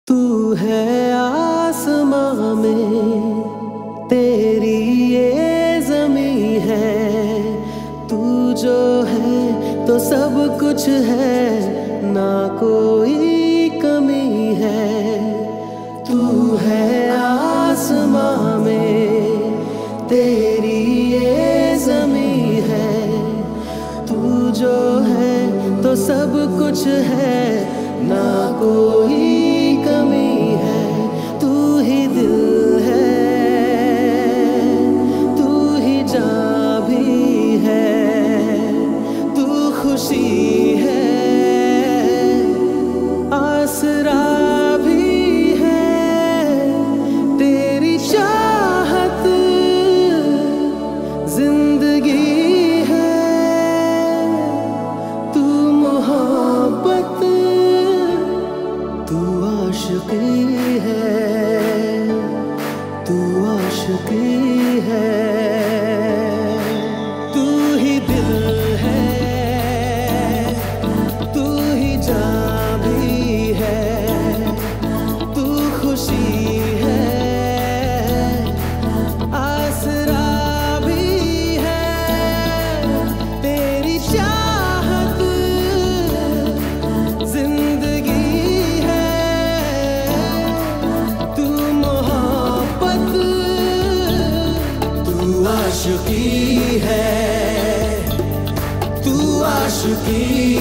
तू है आसमां में, तेरी ये ज़मीं है, तू जो है तो सब कुछ है, ना कोई कमी है। तू है आसमां में, तेरी ये ज़मीं है, तू जो है तो सब कुछ है, ना कोई कमी है। तू ही दिल है, तू ही जान भी है, तू खुशी है, आसरा भी है, तेरी चाहत जिंदगी है, तू मोहब्बत, तू आशिकी है, तू आशिकी है। तू ही दिल है, तू ही जान भी है, तू खुशी है, आसरा भी है, तेरी चाहत जिंदगी है, तू मोहब्बत, तू आशिकी है, तू आशिकी